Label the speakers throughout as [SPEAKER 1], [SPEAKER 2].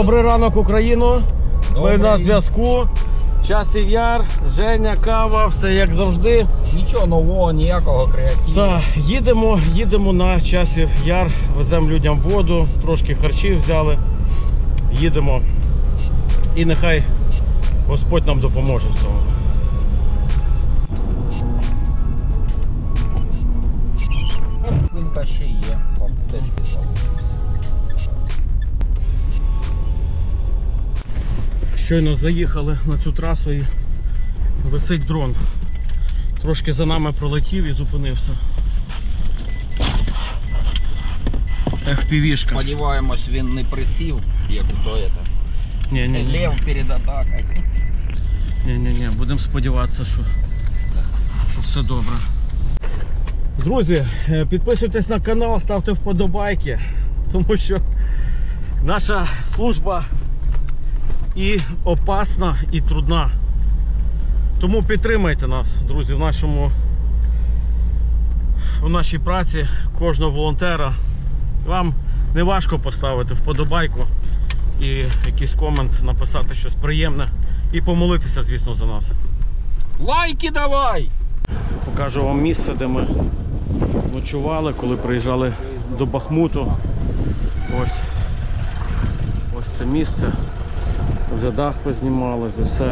[SPEAKER 1] Добрий ранок, Україно. Ми на зв'язку. Часів Яр, Женя, кава, все як завжди.
[SPEAKER 2] Нічого нового, ніякого креативу.
[SPEAKER 1] Так, їдемо на Часів Яр, веземо людям воду, трошки харчів взяли. Їдемо. І нехай Господь нам допоможе в цьому.
[SPEAKER 2] Свинка ще є, аптечки залишився.
[SPEAKER 1] Щойно заїхали на цю трасу і висить дрон. Трошки за нами пролетів і зупинився. FPV-шка.
[SPEAKER 2] Сподіваємось, він не присів, як у то это.
[SPEAKER 1] Ні.
[SPEAKER 2] Лев перед атакою.
[SPEAKER 1] Ні, будемо сподіватися, що все добре. Друзі, підписуйтесь на канал, ставте вподобайки, тому що наша служба і опасна, і трудна. Тому підтримайте нас, друзі, в нашій праці, кожного волонтера. Вам не важко поставити вподобайку і якийсь комент, написати щось приємне і помолитися, звісно, за нас.
[SPEAKER 2] Лайки давай!
[SPEAKER 1] Покажу вам місце, де ми ночували, коли приїжджали до Бахмуту. Ось це місце. Вже дах познімали, вже все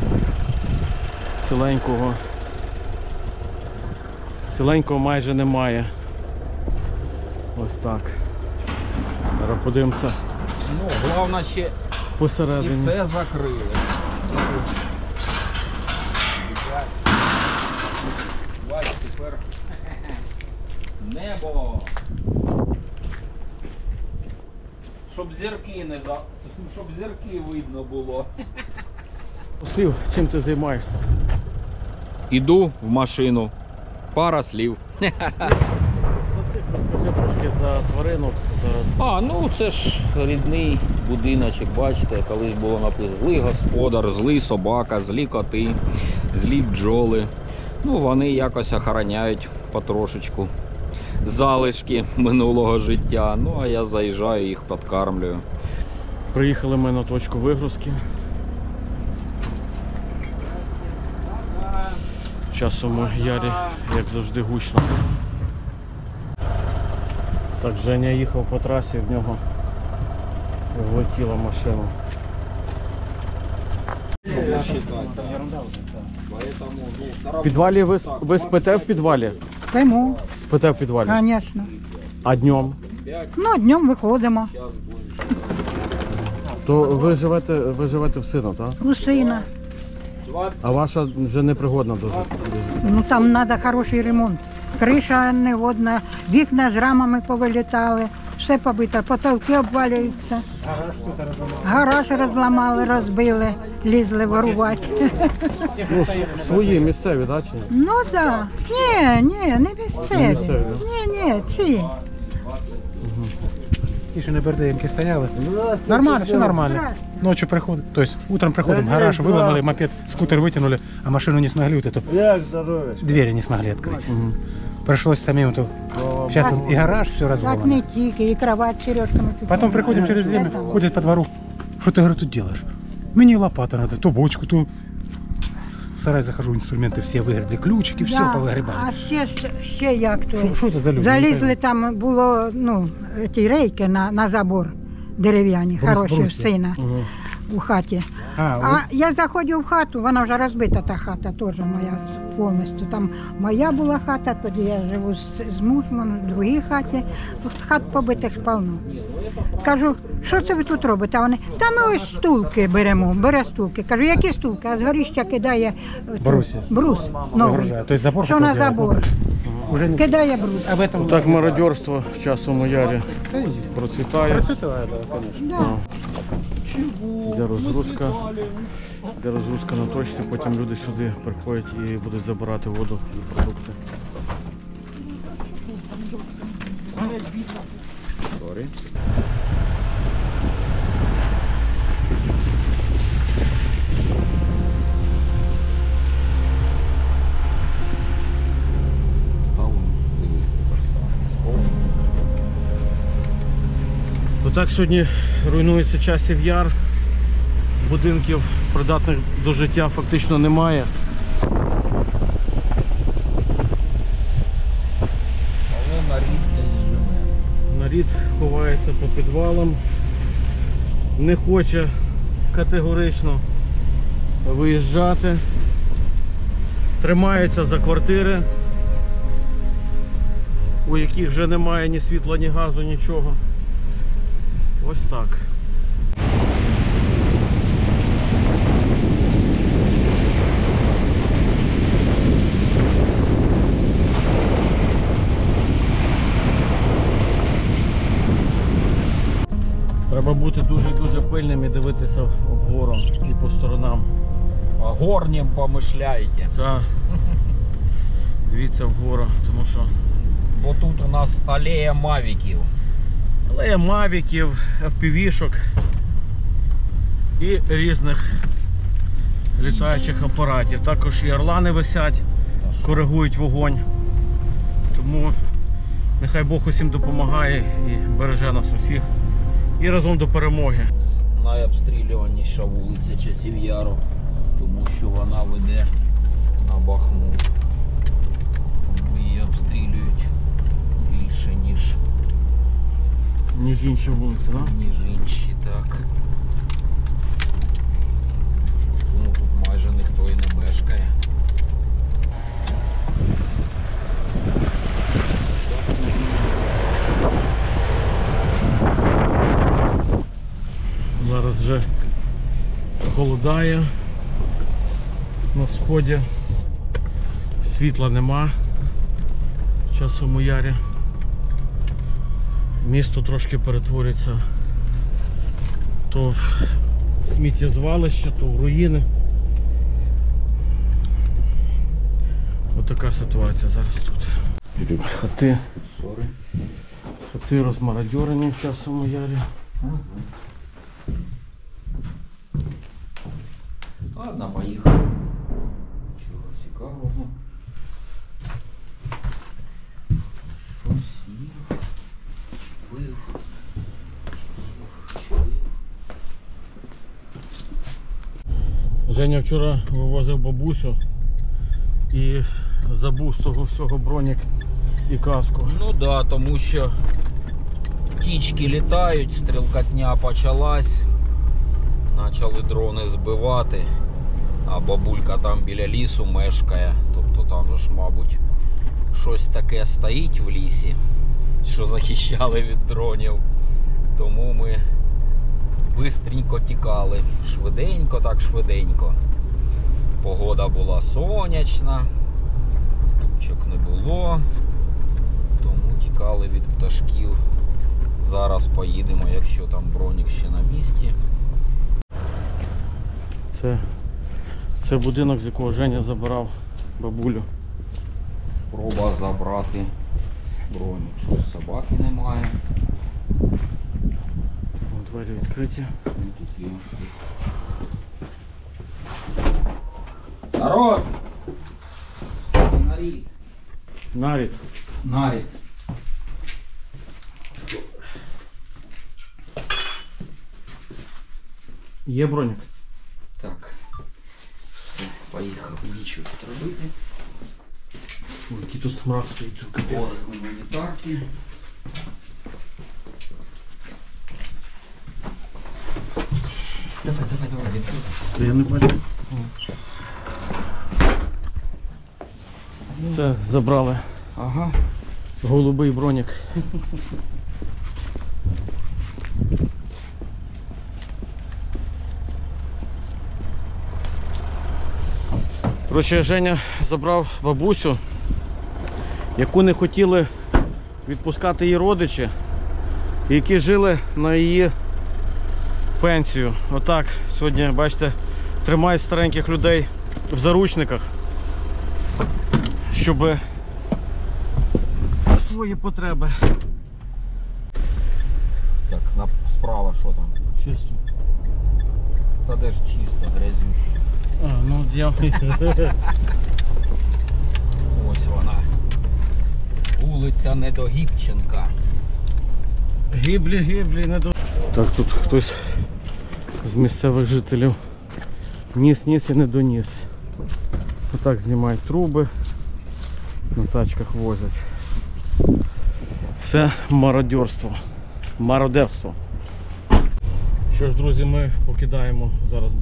[SPEAKER 1] ціленького майже немає. Ось так. Зараз подивимося.
[SPEAKER 2] Ну, головне ще
[SPEAKER 1] посередині.
[SPEAKER 2] і це закрили. Бачите, тепер небо. Щоб зірки видно було.
[SPEAKER 1] Слів, чим ти займаєшся?
[SPEAKER 2] Іду в машину. Пара слів.
[SPEAKER 1] За цих розкажи трошки за тваринок.
[SPEAKER 2] Ну це ж рідний будиночок, бачите, колись було написано злий господар, злий собака, злі коти, злі бджоли. Ну вони якось охороняють потрошечку залишки минулого життя. Ну а я заїжджаю, їх підкармлюю.
[SPEAKER 1] Приїхали ми на точку вигрузки. В Часовому Ярі, як завжди, гучно. Так, Женя їхав по трасі, в нього влетіла машина. В підвалі ви спите в підвалі?
[SPEAKER 3] Спимо,
[SPEAKER 1] Спите в підвалі?
[SPEAKER 3] звісно.
[SPEAKER 1] А днем?
[SPEAKER 3] Ну, днем виходимо.
[SPEAKER 1] То ви живете в сина, так?
[SPEAKER 3] У сина.
[SPEAKER 1] А ваша вже непригодна дуже.
[SPEAKER 3] Ну, там треба хороший ремонт. Криша негодна, вікна з рамами повилітали, все побито, потолки обвалюються. Гараж розламали, розбили, лізли ворувати.
[SPEAKER 1] Ну, свої місцеві, так? Чи?
[SPEAKER 3] Ну так. Да. Ні, не місцеві. Ні, ці.
[SPEAKER 4] Тише не бердеємки стояли. Нормально, все нормально. Ночью приходим, то есть утром приходим, гараж выломали, мопед, скутер вытянули, а машину не смогли вот эту, двери не смогли открыть. Пришлось самим тут. Сейчас и гараж все
[SPEAKER 3] Так
[SPEAKER 4] разломано.
[SPEAKER 3] не тільки, і кровать сережками.
[SPEAKER 4] Потом приходим через время, ходят по двору. Что ты, говорю, тут делаешь? Мне лопата надо, то бочку, то... В сарай захожу, инструменты все выгребли, ключики, все повыгребали.
[SPEAKER 3] А ще як то.
[SPEAKER 4] Что это за люди?
[SPEAKER 3] Залізли, там було, ті рейки на забор дерев'яні, хороші, в сина у хаті. А я заходжу в хату, вона вже розбита, та хата теж моя повністю. Там моя була хата, тоді я живу з мужем в другій хаті, тут хат побитих повно. Кажу, що це ви тут робите? А вони, та ми ось стулки бере стулки. Кажу, які стулки? А з горіща кидає брус новий, що на забор. Кидає брус.
[SPEAKER 4] Об этом...
[SPEAKER 1] Так мародерство в Часовому Ярі процвітає.
[SPEAKER 4] Процветает, да, конечно.
[SPEAKER 1] Йде розгрузка на точці, потім люди сюди приходять і будуть забирати воду і продукти.
[SPEAKER 2] Sorry.
[SPEAKER 1] Отак сьогодні руйнується Часів Яр. Будинків придатних до життя фактично немає.
[SPEAKER 2] Але нарід десь живе.
[SPEAKER 1] Нарід ховається по підвалам. Не хоче категорично виїжджати. Тримається за квартири, у яких вже немає ні світла, ні газу, нічого. Ось так. Треба бути дуже-дуже пильним і дивитися вгору і по сторонам.
[SPEAKER 2] О горнім помишляйте.
[SPEAKER 1] Так. Дивіться вгору, тому що
[SPEAKER 2] Бо тут у нас алея мавіків.
[SPEAKER 1] алея мавіків, FPV-шок і різних літаючих апаратів. Також і орлани висять, коригують вогонь. Тому нехай Бог усім допомагає і береже нас усіх. І разом до перемоги.
[SPEAKER 2] Найобстрілюваніша вулиця Часів Яру, тому що вона веде на Бахмут. Тому її обстрілюють більше,
[SPEAKER 1] Ніж інші вулиці, так?
[SPEAKER 2] ніж інші, так. Тому тут майже ніхто і не мешкає.
[SPEAKER 1] Зараз вже холодає на сході, світла нема в Часовому Ярі. Місто трошки перетворюється то в сміттєзвалище, то в руїни. Ось така ситуація зараз тут. Хати розмародьорені в Часовому Ярі.
[SPEAKER 2] Ладно, поїхали. Чого цікавого? Щось їв, пив,
[SPEAKER 1] Женя вчора вивозив бабусю і забув з того всього бронік і каску.
[SPEAKER 2] Ну да, тому що птічки літають, стрілкотня почалась, почали дрони збивати, а бабулька там біля лісу мешкає, тобто там же ж, мабуть, щось таке стоїть в лісі, що захищали від дронів. Тому ми бистренько тікали, швиденько, так швиденько. Погода була сонячна, тучок не було, тому тікали від пташків. Зараз поїдемо, якщо там бронік ще на місці.
[SPEAKER 1] Це будинок, з якого Женя забирав бабулю.
[SPEAKER 2] Спроба забрати бронік. Щось собаки немає.
[SPEAKER 1] Двері відкриті.
[SPEAKER 2] Тут є. Народ! Нарід!
[SPEAKER 1] Нарід.
[SPEAKER 2] Нарід!
[SPEAKER 1] Є бронік?
[SPEAKER 2] Так. Все, поїхали. Нічого тут робити.
[SPEAKER 1] Ой, який тут смрад стоїть, тут капець.
[SPEAKER 2] Гори гуманітарки. Давай, відкривай.
[SPEAKER 1] Та я не бачу. Все, забрали.
[SPEAKER 2] Ага.
[SPEAKER 1] Голубий бронік. Коротше, Женя забрав бабусю, яку не хотіли відпускати її родичі, які жили на її пенсію. Отак сьогодні, бачите, тримають стареньких людей в заручниках, щоб свої потреби.
[SPEAKER 2] Так, справа що там?
[SPEAKER 1] Чисто.
[SPEAKER 2] Та де ж чисто, грязюще.
[SPEAKER 1] А, ну я...
[SPEAKER 2] Ось вона. Вулиця Недогібченка.
[SPEAKER 1] Гиблі, не до... Так, тут хтось з місцевих жителів ніс і не доніс. Отак знімають труби, на тачках возять. Це мародерство. Мародерство. Що ж, друзі, ми покидаємо зараз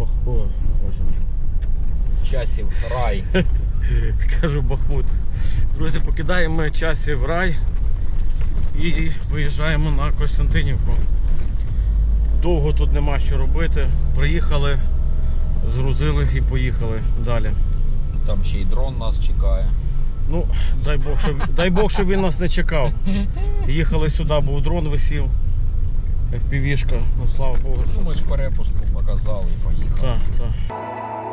[SPEAKER 2] Часів рай.
[SPEAKER 1] Кажу Бахмут. Друзі, покидаємо Часів рай і виїжджаємо на Костянтинівку. Довго тут нема що робити. Приїхали, згрузили і поїхали далі.
[SPEAKER 2] Там ще й дрон нас чекає.
[SPEAKER 1] Ну, дай Бог, щоб він нас не чекав. Їхали сюди, був дрон висів. FPV-шка, ну слава Богу.
[SPEAKER 2] Ну ми ж перепустку показали і поїхали.
[SPEAKER 1] Так, так.